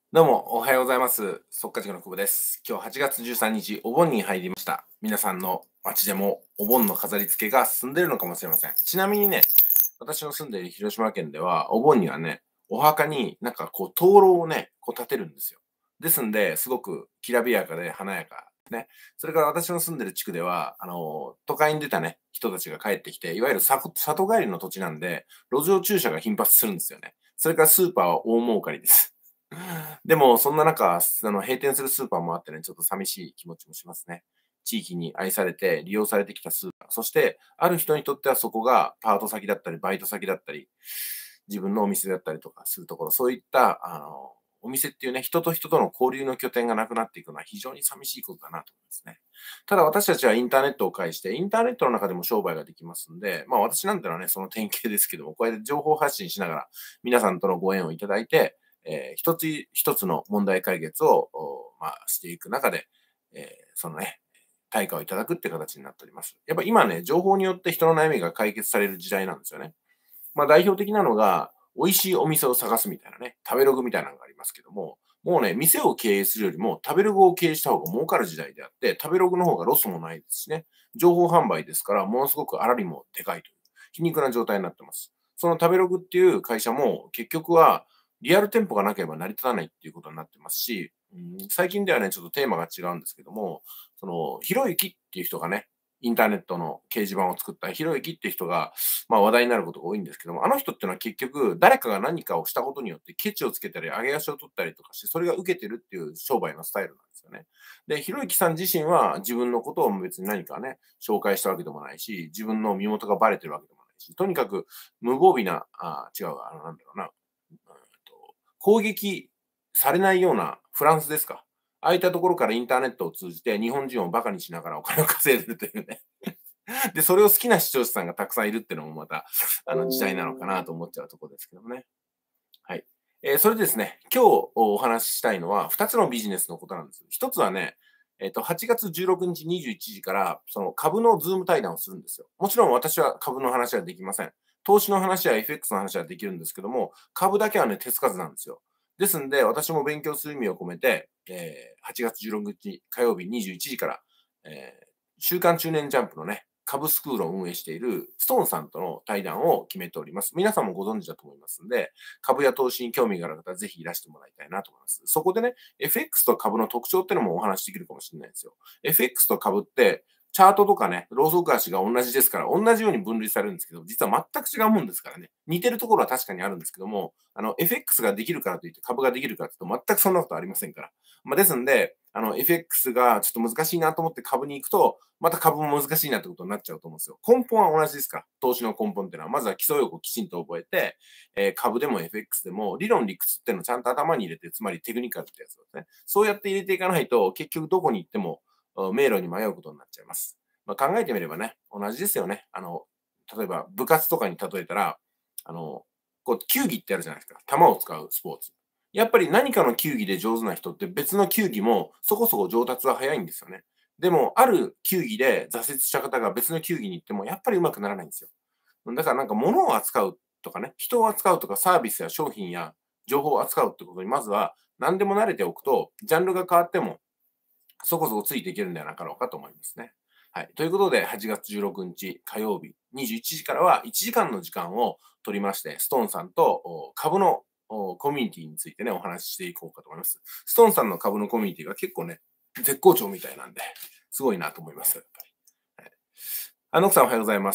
どうも、おはようございます。速稼塾の久保です。今日8月13日、お盆に入りました。皆さんの街でもお盆の飾り付けが進んでいるのかもしれません。ちなみにね、私の住んでいる広島県では、お盆にはね、お墓になんかこう、灯籠をね、こう立てるんですよ。ですんで、すごくきらびやかで華やか。ね。それから私の住んでる地区では、都会に出たね、人たちが帰ってきて、いわゆる里帰りの土地なんで、路上駐車が頻発するんですよね。それからスーパーは大儲かりです。でも、そんな中、閉店するスーパーもあってね、ちょっと寂しい気持ちもしますね。地域に愛されて、利用されてきたスーパー。そして、ある人にとってはそこがパート先だったり、バイト先だったり、自分のお店だったりとかするところ、そういった、お店っていうね、人と人との交流の拠点がなくなっていくのは非常に寂しいことだなと思いますね。ただ私たちはインターネットを介して、インターネットの中でも商売ができますんで、まあ私なんてのはね、その典型ですけども、こうやって情報発信しながら、皆さんとのご縁をいただいて、一つ一つの問題解決を、していく中で、そのね、対価をいただくって形になっております。やっぱ今ね、情報によって人の悩みが解決される時代なんですよね。まあ代表的なのが、美味しいお店を探すみたいなね、食べログみたいなのがありますけども、もうね、店を経営するよりも食べログを経営した方が儲かる時代であって、食べログの方がロスもないですしね、情報販売ですから、ものすごく粗利もでかいという、皮肉な状態になってます。その食べログっていう会社も、結局は、リアル店舗がなければ成り立たないっていうことになってますし、最近ではね、ちょっとテーマが違うんですけども、その、ひろゆきっていう人がね、インターネットの掲示板を作ったひろゆきっていう人が、話題になることが多いんですけども、あの人っていうのは結局、誰かが何かをしたことによって、ケチをつけたり、上げ足を取ったりとかして、それが受けてるっていう商売のスタイルなんですよね。で、ひろゆきさん自身は自分のことを別に何かね、紹介したわけでもないし、自分の身元がバレてるわけでもないし、とにかく無防備な、違う、なんだろうな、攻撃されないようなフランスですか。ああいったところからインターネットを通じて日本人をバカにしながらお金を稼いでるというね。で、それを好きな視聴者さんがたくさんいるっていうのもまた、時代なのかなと思っちゃうところですけどもね。はい。それでですね、今日お話ししたいのは2つのビジネスのことなんです。1つはね、8月16日21時から、その株のズーム対談をするんですよ。もちろん私は株の話はできません。投資の話や FX の話はできるんですけども、株だけはね、手つかずなんですよ。ですんで、私も勉強する意味を込めて、8月16日火曜日21時から、週刊中年ジャンプのね、株スクールを運営しているストーンさんとの対談を決めております。皆さんもご存知だと思いますので、株や投資に興味がある方はぜひいらしてもらいたいなと思います。そこでね、FX と株の特徴っていうのもお話しできるかもしれないんですよ。FX と株って、チャートとかね、ローソク足が同じですから、同じように分類されるんですけど、実は全く違うもんですからね。似てるところは確かにあるんですけども、FX ができるからといって株ができるかというと全くそんなことありませんから。ですんで、FX がちょっと難しいなと思って株に行くと、また株も難しいなってことになっちゃうと思うんですよ。根本は同じですから、投資の根本っていうのは、まずは基礎用語をきちんと覚えて、株でも FX でも理論理屈っていうのをちゃんと頭に入れて、つまりテクニカルってやつですね。そうやって入れていかないと、結局どこに行っても迷路に迷うことになっちゃいます。考えてみればね、同じですよね。例えば部活とかに例えたら、球技ってあるじゃないですか。球を使うスポーツ。やっぱり何かの球技で上手な人って別の球技もそこそこ上達は早いんですよね。でも、ある球技で挫折した方が別の球技に行ってもやっぱり上手くならないんですよ。だからなんか物を扱うとかね、人を扱うとかサービスや商品や情報を扱うってことにまずは何でも慣れておくと、ジャンルが変わってもそこそこついていけるんではなかろうかと思いますね。はい。ということで、8月16日火曜日21時からは1時間の時間を取りまして、ストーンさんと株のコミュニティについてね、お話ししていこうかと思います。ストーンさんの株のコミュニティが結構ね、絶好調みたいなんで、すごいなと思います。やっぱり。はい、ノクさんおはようございます。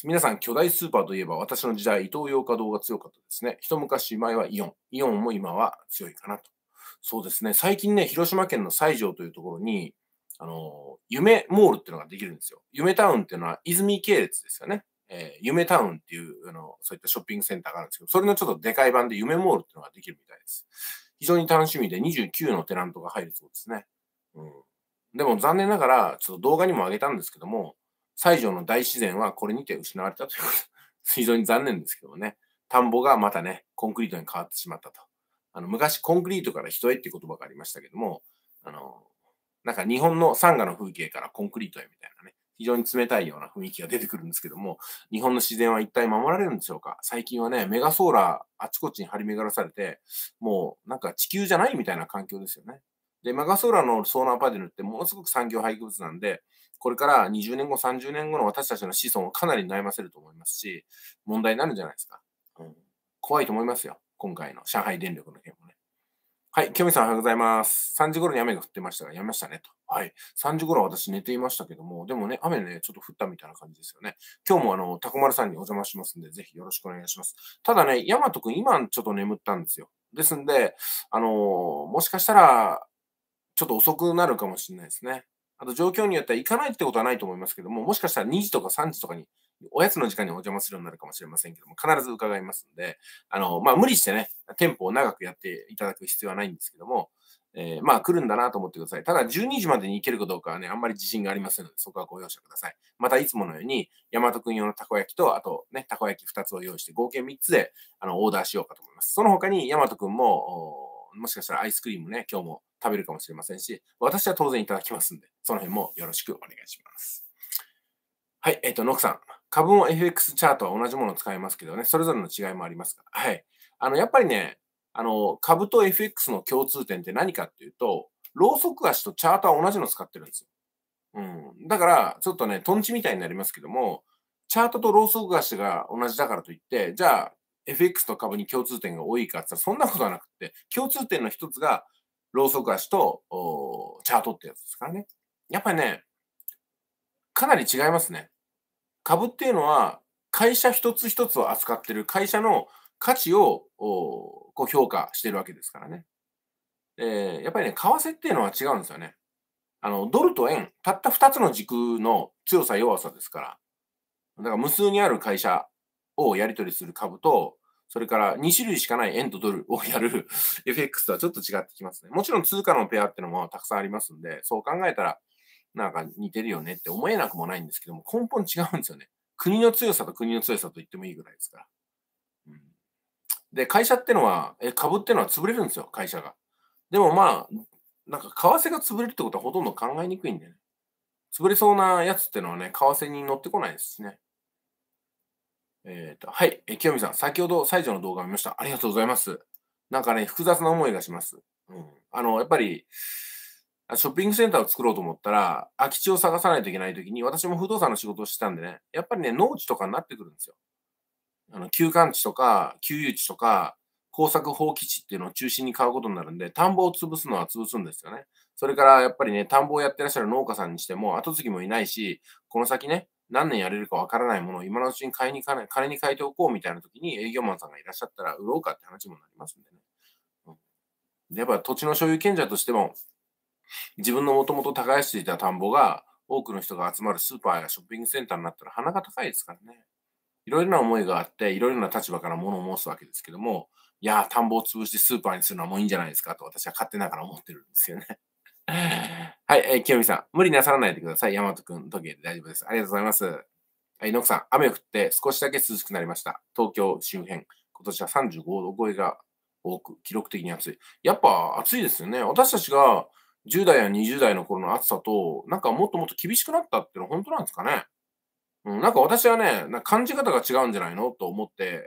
皆さん、巨大スーパーといえば、私の時代、イトーヨーカドーが強かったですね。一昔前はイオン。イオンも今は強いかなと。そうですね。最近ね、広島県の西条というところに、夢モールっていうのができるんですよ。夢タウンっていうのは泉系列ですよね。夢タウンっていう、そういったショッピングセンターがあるんですけど、それのちょっとでかい版で夢モールっていうのができるみたいです。非常に楽しみで29のテナントが入るそうですね。うん。でも残念ながら、ちょっと動画にも上げたんですけども、西条の大自然はこれにて失われたということ。非常に残念ですけどもね。田んぼがまたね、コンクリートに変わってしまったと。昔コンクリートから人へっていう言葉がありましたけども、なんか日本の山河の風景からコンクリートへみたいなね。 非常に冷たいような雰囲気が出てくるんですけども、日本の自然は一体守られるんでしょうか？最近はね、メガソーラーあちこちに張り巡らされて、もうなんか地球じゃないみたいな環境ですよね。で、メガソーラーのソーラーパネルってものすごく産業廃棄物なんで、これから20年後、30年後の私たちの子孫をかなり悩ませると思いますし、問題になるんじゃないですか。うん、怖いと思いますよ。今回の上海電力の件もね。はい、清美さんおはようございます。3時頃に雨が降ってましたが、やみましたねと。はい。3時頃は私寝ていましたけども、でもね、雨ね、ちょっと降ったみたいな感じですよね。今日もタコ丸さんにお邪魔しますんで、ぜひよろしくお願いします。ただね、ヤマトくん、今ちょっと眠ったんですよ。ですんで、もしかしたら、ちょっと遅くなるかもしれないですね。あと状況によっては行かないってことはないと思いますけども、もしかしたら2時とか3時とかに、おやつの時間にお邪魔するようになるかもしれませんけども、必ず伺いますんで、無理してね、店舗を長くやっていただく必要はないんですけども、来るんだなと思ってください。ただ、12時までに行けるかどうかはね、あんまり自信がありませんので、そこはご容赦ください。また、いつものように、大和くん用のたこ焼きと、あとね、たこ焼き2つを用意して、合計3つで、オーダーしようかと思います。その他に、大和くんも、もしかしたらアイスクリームね、今日も食べるかもしれませんし、私は当然いただきますんで、その辺もよろしくお願いします。はい、ノクさん。株も FX チャートは同じものを使いますけどね、それぞれの違いもありますが、はい。やっぱりね、株と FX の共通点って何かっていうと、ローソク足とチャートは同じの使ってるんですよ。うん。だから、ちょっとね、トンチみたいになりますけども、チャートとローソク足が同じだからといって、じゃあ、FX と株に共通点が多いかって言ったら、そんなことはなくて、共通点の一つが、ローソク足とチャートってやつですからね。やっぱりね、かなり違いますね。株っていうのは、会社一つ一つを扱ってる会社の価値をこう評価してるわけですからね。やっぱりね、為替っていうのは違うんですよね。ドルと円、たった2つの軸の強さ弱さですから。だから無数にある会社をやり取りする株と、それから2種類しかない円とドルをやるFX とはちょっと違ってきますね。もちろん通貨のペアっていうのもたくさんありますんで、そう考えたら、なんか似てるよねって思えなくもないんですけども、根本違うんですよね。国の強さと国の強さと言ってもいいぐらいですから。うん、で、会社ってのは、株ってのは潰れるんですよ、会社が。でもなんか為替が潰れるってことはほとんど考えにくいんでね。潰れそうなやつってのはね、為替に乗ってこないですしね。はい、清美さん、先ほど西条の動画を見ました。ありがとうございます。なんかね、複雑な思いがします。うん。やっぱり、ショッピングセンターを作ろうと思ったら、空き地を探さないといけないときに、私も不動産の仕事をしてたんでね、やっぱりね、農地とかになってくるんですよ。休館地とか、給油地とか、耕作放棄地っていうのを中心に買うことになるんで、田んぼを潰すのは潰すんですよね。それからやっぱりね、田んぼをやってらっしゃる農家さんにしても、後継ぎもいないし、この先ね、何年やれるかわからないものを今のうちに買いに行かない、金に変えておこうみたいな時に営業マンさんがいらっしゃったら売ろうかって話にもなりますんでね。うん、でやっぱ土地の所有権者としても、自分のもともと耕していた田んぼが多くの人が集まるスーパーやショッピングセンターになったら鼻が高いですからね。いろいろな思いがあって、いろいろな立場から物を申すわけですけども、いやー、田んぼを潰してスーパーにするのはもういいんじゃないですかと私は勝手ながら思ってるんですよね。はい、清美さん、無理なさらないでください。大和くん、時計で大丈夫です。ありがとうございます。はい、ノクさん、雨降って少しだけ涼しくなりました。東京周辺、今年は35度超えが多く、記録的に暑い。やっぱ暑いですよね。私たちが10代や20代の頃の暑さと、なんかもっともっと厳しくなったっていうのは本当なんですかね。うん、なんか私はね、感じ方が違うんじゃないのと思って、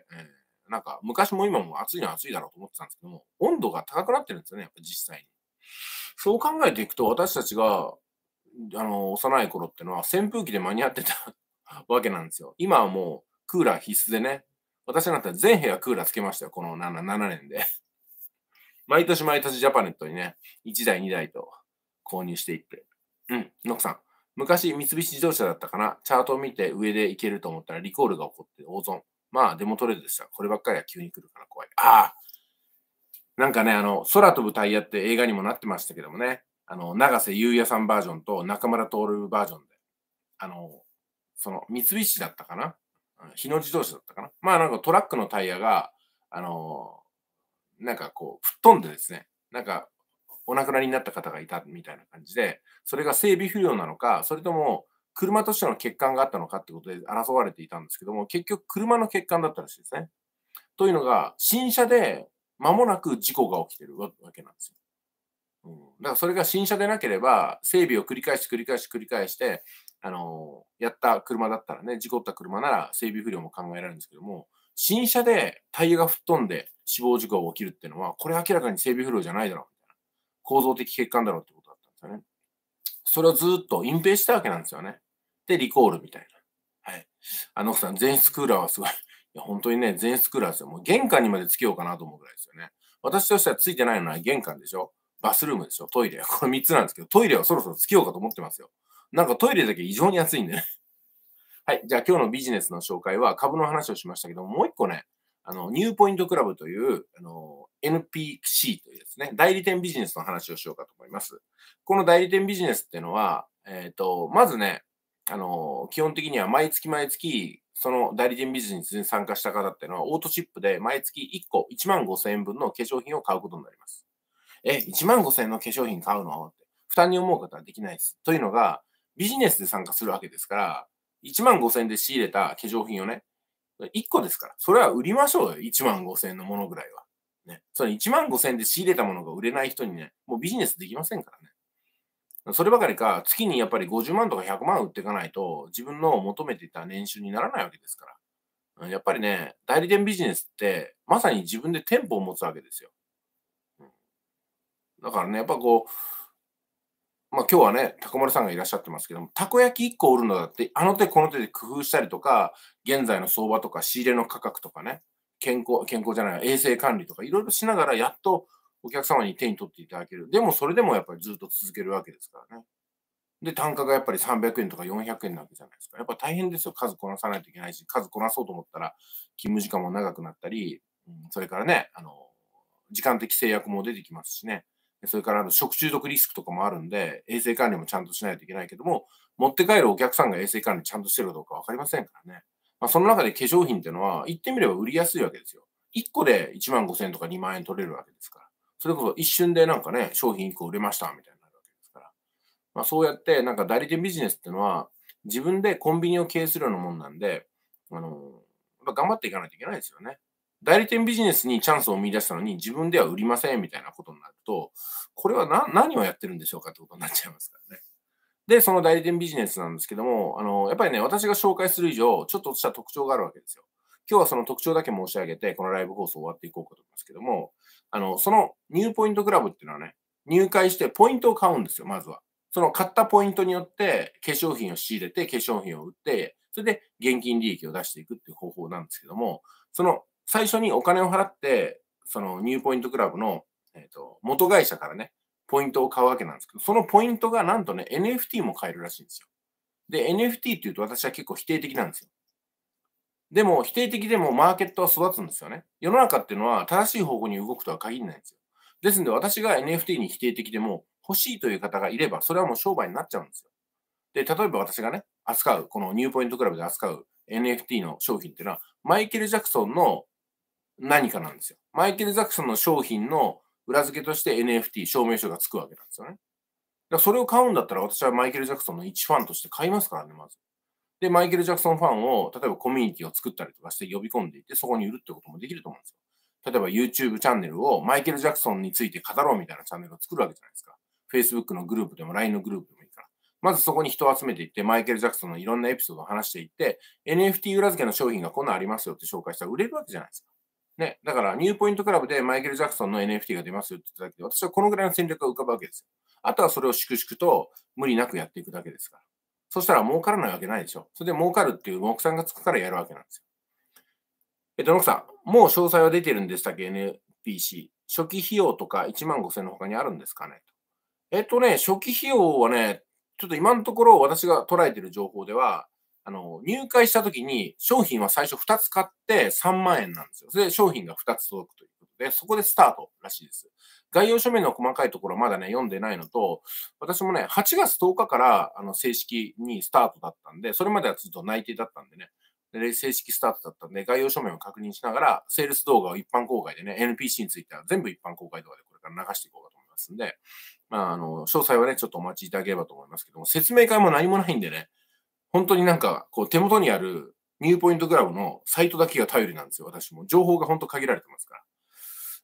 なんか昔も今も暑いのは暑いだろうと思ってたんですけども、温度が高くなってるんですよね、やっぱ実際に。そう考えていくと、私たちが、幼い頃ってのは扇風機で間に合ってたわけなんですよ。今はもうクーラー必須でね、私なんて全部屋クーラーつけましたよ、この7年で。毎年毎年ジャパネットにね、1台2台と購入していって。うん、ノクさん。昔三菱自動車だったかな。チャートを見て上で行けると思ったらリコールが起こって大損。まあデモトレードでした。こればっかりは急に来るから怖い。ああ、なんかね、空飛ぶタイヤって映画にもなってましたけどもね。永瀬優也さんバージョンと中村徹バージョンで。あの、その三菱だったかな。日野自動車だったかな。まあなんかトラックのタイヤが、あの、なんかこう、吹っ飛んでですね、なんか、お亡くなりになった方がいたみたいな感じで、それが整備不良なのか、それとも車としての欠陥があったのかってことで争われていたんですけども、結局車の欠陥だったらしいですね。というのが、新車で間もなく事故が起きてるわけなんですよ。 だからそれが新車でなければ、整備を繰り返し繰り返し繰り返して、やった車だったらね、事故った車なら整備不良も考えられるんですけども、新車でタイヤが吹っ飛んで死亡事故が起きるっていうのは、これ明らかに整備不良じゃないだろうみたいな。構造的欠陥だろうってことだったんですよね。それをずっと隠蔽したわけなんですよね。で、リコールみたいな。はい。奥さん、全室クーラーはすごい。いや、本当にね、全室クーラーですよ。もう玄関にまでつけようかなと思うぐらいですよね。私としてはついてないのは玄関でしょ、バスルームでしょ、トイレ。これ3つなんですけど、トイレはそろそろつけようかと思ってますよ。なんかトイレだけ異常に暑いんでね。はい。じゃあ今日のビジネスの紹介は株の話をしましたけど、もう一個ね、ニューポイントクラブという、NPC というですね、代理店ビジネスの話をしようかと思います。この代理店ビジネスっていうのは、まずね、基本的には毎月毎月、その代理店ビジネスに参加した方っていうのは、オートシップで毎月1個1万5千円分の化粧品を買うことになります。1万5千円の化粧品買うのって、負担に思う方はできないです。というのが、ビジネスで参加するわけですから、1万5千円で仕入れた化粧品をね、1個ですから。それは売りましょうよ。1万5千円のものぐらいは。ね。その1万5千円で仕入れたものが売れない人にね、もうビジネスできませんからね。そればかりか、月にやっぱり50万とか100万売っていかないと、自分の求めていた年収にならないわけですから。やっぱりね、代理店ビジネスって、まさに自分で店舗を持つわけですよ。だからね、やっぱこう、今日はね、高丸さんがいらっしゃってますけども、たこ焼き1個売るのだって、あの手この手で工夫したりとか、現在の相場とか仕入れの価格とかね、健康じゃない、衛生管理とかいろいろしながら、やっとお客様に手に取っていただける。でもそれでもやっぱりずっと続けるわけですからね。で、単価がやっぱり300円とか400円なわけじゃないですか。やっぱ大変ですよ。数こなさないといけないし、数こなそうと思ったら、勤務時間も長くなったり、それからね、時間的制約も出てきますしね。それから食中毒リスクとかもあるんで、衛生管理もちゃんとしないといけないけども、持って帰るお客さんが衛生管理ちゃんとしてるかどうかわかりませんからね。その中で化粧品っていうのは、言ってみれば売りやすいわけですよ。1個で1万5千円とか2万円取れるわけですから。それこそ一瞬でなんかね、商品1個売れましたみたいになるわけですから。そうやってなんか代理店ビジネスっていうのは、自分でコンビニを経営するようなもんなんで、頑張っていかないといけないですよね。代理店ビジネスにチャンスを見出したのに、自分では売りませんみたいなことになると、これは何をやってるんでしょうかってことになっちゃいますからね。で、その代理店ビジネスなんですけども、やっぱりね、私が紹介する以上、ちょっとした特徴があるわけですよ。今日はその特徴だけ申し上げて、このライブ放送終わっていこうかと思いますけども、そのニューポイントクラブっていうのはね、入会してポイントを買うんですよ、まずは。その買ったポイントによって化粧品を仕入れて、化粧品を売って、それで現金利益を出していくっていう方法なんですけども、その最初にお金を払って、そのニューポイントクラブの、元会社からね、ポイントを買うわけなんですけど、そのポイントがなんとね、NFT も買えるらしいんですよ。で、NFT っていうと私は結構否定的なんですよ。でも、否定的でもマーケットは育つんですよね。世の中っていうのは正しい方向に動くとは限らないんですよ。ですので、私が NFT に否定的でも欲しいという方がいれば、それはもう商売になっちゃうんですよ。で、例えば私がね、扱う、このニューポイントクラブで扱う NFT の商品っていうのは、マイケル・ジャクソンの何かなんですよ。マイケル・ジャクソンの商品の裏付けとして NFT 証明書がつくわけなんですよね。だからそれを買うんだったら私はマイケル・ジャクソンの一ファンとして買いますからね、まず。で、マイケル・ジャクソンファンを、例えばコミュニティを作ったりとかして呼び込んでいって、そこに売るってこともできると思うんですよ。例えば YouTube チャンネルをマイケル・ジャクソンについて語ろうみたいなチャンネルを作るわけじゃないですか。Facebook のグループでも LINE のグループでもいいから。まずそこに人を集めていって、マイケル・ジャクソンのいろんなエピソードを話していって、NFT 裏付けの商品がこんなんありますよって紹介したら売れるわけじゃないですか。ね。だから、ニューポイントクラブでマイケル・ジャクソンの NFT が出ますよって言っただけで、私はこのぐらいの戦略が浮かぶわけですよ。あとはそれを粛々と無理なくやっていくだけですから。そしたら儲からないわけないでしょ。それで儲かるっていう目算がつくからやるわけなんですよ。野口さん、もう詳細は出てるんでしたっけ ?NPC。初期費用とか1万5千の他にあるんですかね初期費用はね、ちょっと今のところ私が捉えている情報では、入会した時に商品は最初2つ買って3万円なんですよ。それで商品が2つ届くということで、そこでスタートらしいです。概要書面の細かいところまだね、読んでないのと、私もね、8月10日から正式にスタートだったんで、それまではずっと内定だったんでね、で正式スタートだったんで、概要書面を確認しながら、セールス動画を一般公開でね、NPC については全部一般公開動画でこれから流していこうかと思いますんで、詳細はね、ちょっとお待ちいただければと思いますけども、説明会も何もないんでね、本当になんか、こう手元にあるニューポイントクラブのサイトだけが頼りなんですよ、私も。情報が本当限られてますから。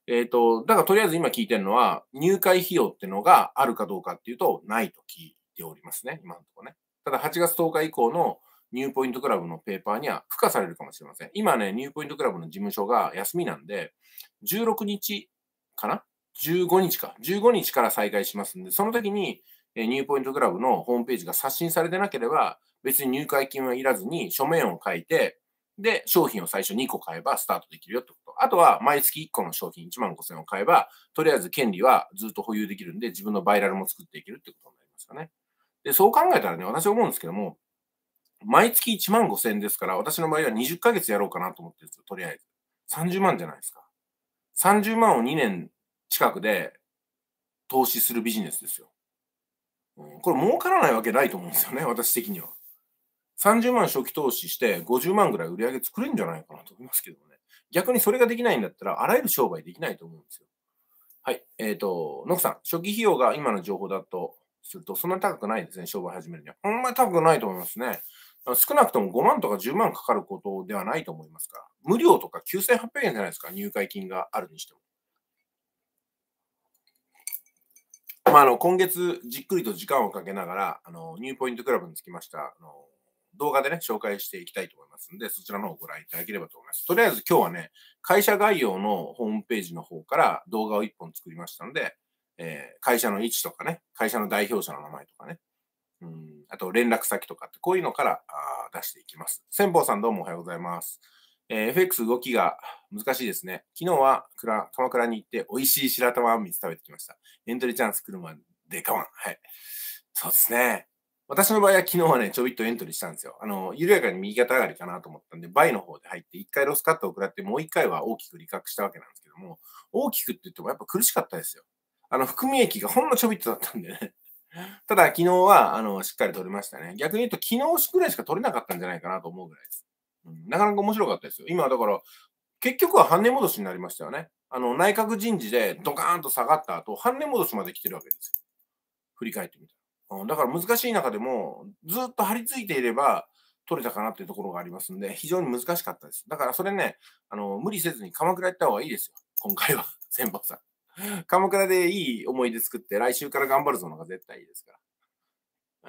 だからとりあえず今聞いてるのは、入会費用っていうのがあるかどうかっていうと、ないと聞いておりますね、今のところね。ただ8月10日以降のニューポイントクラブのペーパーには付加されるかもしれません。今ね、ニューポイントクラブの事務所が休みなんで、16日かな ?15 日か。15日から再開しますんで、その時にニューポイントクラブのホームページが刷新されてなければ、別に入会金はいらずに書面を書いて、で、商品を最初2個買えばスタートできるよってこと。あとは、毎月1個の商品1万5000円を買えば、とりあえず権利はずっと保有できるんで、自分のバイラルも作っていけるってことになりますよね。で、そう考えたらね、私は思うんですけども、毎月1万5000円ですから、私の場合は20ヶ月やろうかなと思ってるんですよ、とりあえず。30万じゃないですか。30万を2年近くで投資するビジネスですよ。これ儲からないわけないと思うんですよね、私的には。30万初期投資して50万ぐらい売り上げ作れるんじゃないかなと思いますけどね。逆にそれができないんだったら、あらゆる商売できないと思うんですよ。はい。ノクさん、初期費用が今の情報だとすると、そんなに高くないですね、商売始めるには。あんまり高くないと思いますね。少なくとも5万とか10万かかることではないと思いますから。無料とか9800円じゃないですか、入会金があるにしても。今月じっくりと時間をかけながら、ニューポイントクラブにつきました、動画でね、紹介していきたいと思いますので、そちらの方をご覧いただければと思います。とりあえず今日はね、会社概要のホームページの方から動画を1本作りましたので、会社の位置とかね、会社の代表者の名前とかね、あと連絡先とかって、こういうのから出していきます。千宝さんどうもおはようございます。FX 動きが難しいですね。昨日は鎌倉に行って美味しい白玉あんみつ食べてきました。エントリーチャンス来るまで我慢。はい。そうですね。私の場合は昨日はね、ちょびっとエントリーしたんですよ。緩やかに右肩上がりかなと思ったんで、倍の方で入って、1回ロスカットを食らって、もう1回は大きく利確したわけなんですけども、大きくって言ってもやっぱ苦しかったですよ。含み益がほんのちょびっとだったんでね。ただ、昨日は、しっかり取れましたね。逆に言うと、昨日ぐらいしか取れなかったんじゃないかなと思うぐらいです。なかなか面白かったですよ。今、だから、結局は半値戻しになりましたよね。内閣人事でドカーンと下がった後、半値戻しまで来てるわけですよ。振り返ってみたら。だから難しい中でも、ずっと張り付いていれば、取れたかなっていうところがありますんで、非常に難しかったです。だからそれね、無理せずに鎌倉行った方がいいですよ。今回は、先方さん。鎌倉でいい思い出作って、来週から頑張るぞのが絶対いいですから。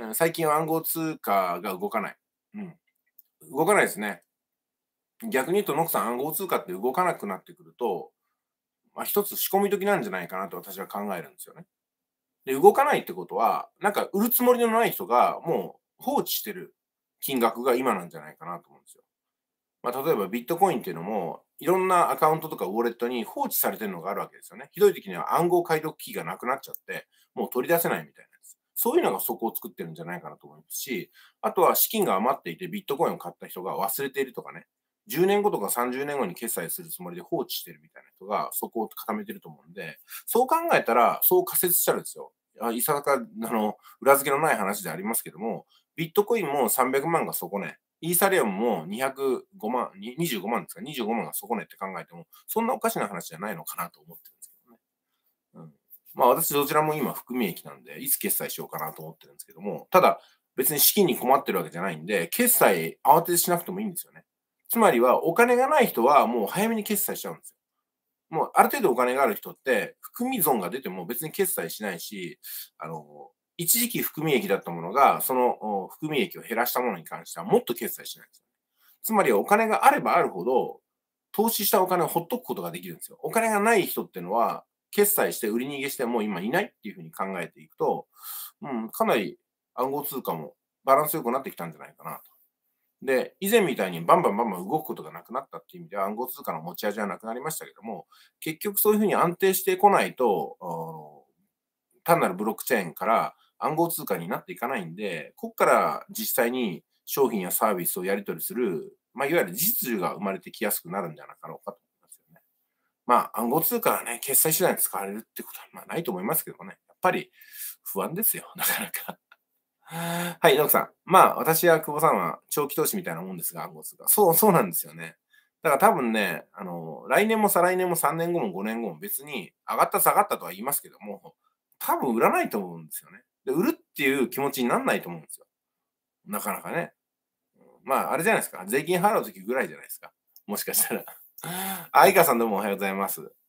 最近は暗号通貨が動かない。うん。動かないですね。逆に言うと、ノクさん、暗号通貨って動かなくなってくると、一つ仕込み時なんじゃないかなと私は考えるんですよね。で、動かないってことは、なんか売るつもりのない人がもう放置してる金額が今なんじゃないかなと思うんですよ。例えばビットコインっていうのも、いろんなアカウントとかウォレットに放置されてるのがあるわけですよね。ひどい時には暗号解読キーがなくなっちゃって、もう取り出せないみたいなやつ。そういうのが底を作ってるんじゃないかなと思いますし、あとは資金が余っていてビットコインを買った人が忘れているとかね、10年後とか30年後に決済するつもりで放置してるみたいな人が底を固めてると思うんで、そう考えたら、そう仮説したらですよ。いささか、裏付けのない話でありますけども、ビットコインも300万が底値、イーサリアムも205万、25万ですか、25万が底値って考えても、そんなおかしな話じゃないのかなと思ってるんですけどね。私どちらも今含み益なんで、いつ決済しようかなと思ってるんですけども、ただ別に資金に困ってるわけじゃないんで、決済慌ててしなくてもいいんですよね。つまりはお金がない人はもう早めに決済しちゃうんですよ。もうある程度お金がある人って、含み損が出ても別に決済しないし、一時期含み益だったものが、その含み益を減らしたものに関してはもっと決済しないんですよ。つまりお金があればあるほど、投資したお金をほっとくことができるんですよ。お金がない人っていうのは、決済して売り逃げしてもう今いないっていうふうに考えていくと、かなり暗号通貨もバランスよくなってきたんじゃないかなと。で、以前みたいにバンバンバンバン動くことがなくなったっていう意味では暗号通貨の持ち味はなくなりましたけども、結局そういうふうに安定してこないと、単なるブロックチェーンから暗号通貨になっていかないんで、ここから実際に商品やサービスをやり取りする、いわゆる実需が生まれてきやすくなるんじゃなかろうかと思いますよね。暗号通貨はね、決済手段に使われるってことはないと思いますけどもね、やっぱり不安ですよ、なかなか。はい、ノクさん。私や久保さんは長期投資みたいなもんですが、暗号通貨。そうなんですよね。だから多分ね、来年も再来年も3年後も5年後も別に上がった下がったとは言いますけども、多分売らないと思うんですよね。で、売るっていう気持ちになんないと思うんですよ。なかなかね。あれじゃないですか。税金払うときぐらいじゃないですか。もしかしたら。相川さんどうもおはようございます。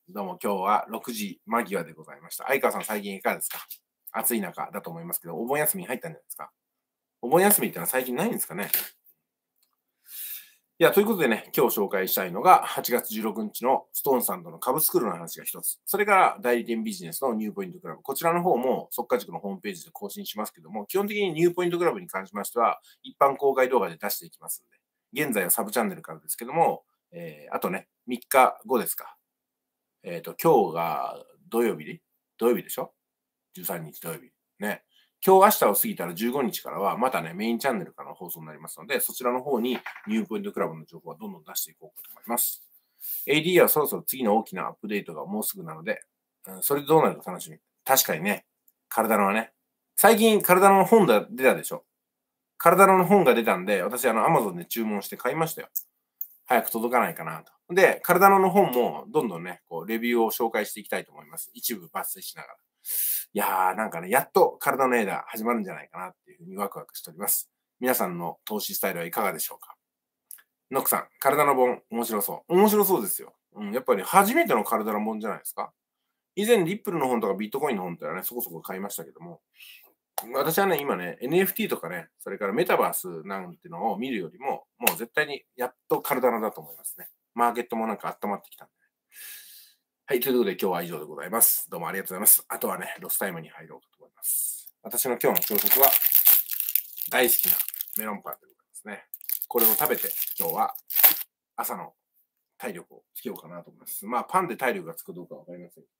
どうも今日は6時間際でございました。相川さん最近いかがですか？暑い中だと思いますけど、お盆休みに入ったんじゃないですか？お盆休みってのは最近ないんですかね？いや、ということでね、今日紹介したいのが、8月16日のストーンさんとの株スクールの話が一つ。それから代理店ビジネスのニューポイントクラブ。こちらの方も、速稼塾のホームページで更新しますけども、基本的にニューポイントクラブに関しましては、一般公開動画で出していきますので、現在はサブチャンネルからですけども、あとね、3日後ですか。今日が土曜日でしょ？ 13 日土曜日。ね。今日明日を過ぎたら15日からは、またね、メインチャンネルからの放送になりますので、そちらの方にニューポイントクラブの情報はどんどん出していこうかと思います。AD はそろそろ次の大きなアップデートがもうすぐなので、それでどうなるか楽しみ。確かにね、体のはね、最近体の本が出たでしょ？体の本が出たんで、私Amazon で注文して買いましたよ。早く届かないかなと。で、体の本もどんどんね、こうレビューを紹介していきたいと思います。一部抜粋しながら。いやー、なんかね、やっと体の絵が始まるんじゃないかなっていうふうにワクワクしております。皆さんの投資スタイルはいかがでしょうか？ノックさん、体の本、面白そう。面白そうですよ。やっぱり初めての体の本じゃないですか？以前、リップルの本とかビットコインの本ってのはね、そこそこ買いましたけども、私はね、今ね、NFT とかね、それからメタバースなんてのを見るよりも、もう絶対にやっと体のだと思いますね。マーケットもなんか温まってきたんで。はい、ということで今日は以上でございます。どうもありがとうございます。あとはね、ロスタイムに入ろうかと思います。私の今日の朝食は大好きなメロンパンでございますね。これを食べて今日は朝の体力をつけようかなと思います。まあ、パンで体力がつくかどうかわかりません。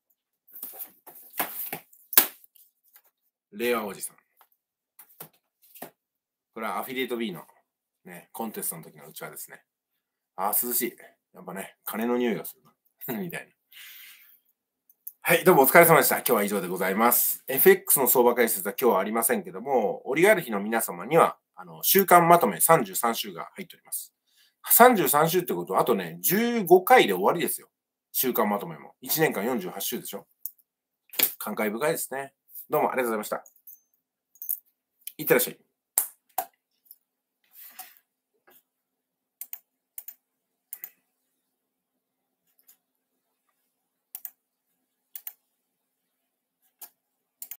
令和おじさん。これはアフィリエイト B のね、コンテストの時のうちわですね。ああ、涼しい。やっぱね、金の匂いがするな。みたいな。はい、どうもお疲れ様でした。今日は以上でございます。FX の相場解説は今日はありませんけども、オリガルヒの皆様には、週間まとめ33週が入っております。33週ってことは、あとね、15回で終わりですよ。週間まとめも。1年間48週でしょ。感慨深いですね。どうもありがとうございました。いってらっしゃい。